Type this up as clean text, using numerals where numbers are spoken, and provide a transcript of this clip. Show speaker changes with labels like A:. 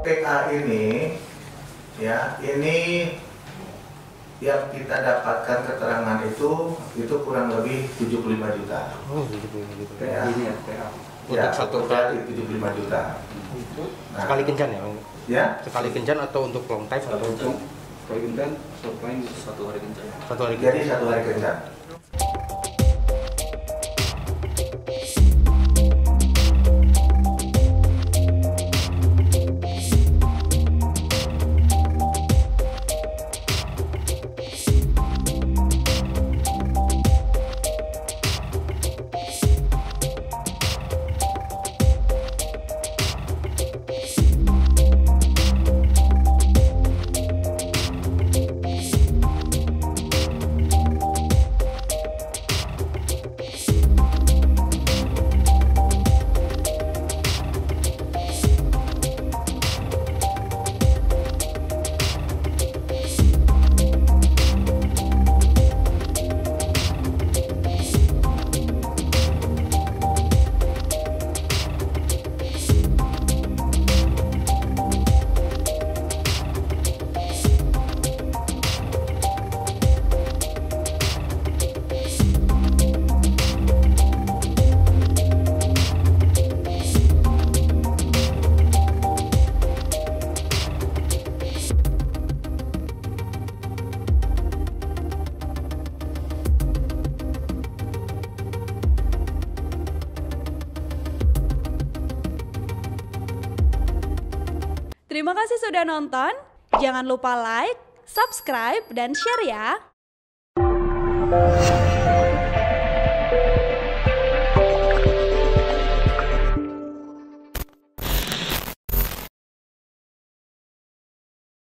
A: TA ini, ya ini yang kita dapatkan keterangan itu kurang lebih 75 juta.
B: Oh, 75 juta.
A: PA.
C: Ini ya, PA.
A: Ya,
B: Untuk satu
A: kali 75 juta. Nah,
B: sekali kencan ya, Bang?
A: ya,
B: Sekali kencan atau untuk long time atau untuk
C: Kalau kencan, satu hari kencan.
B: satu hari
A: jadi
B: kencan?
A: 1 hari kencan.
D: Terima kasih sudah nonton. Jangan lupa like, subscribe, dan share ya.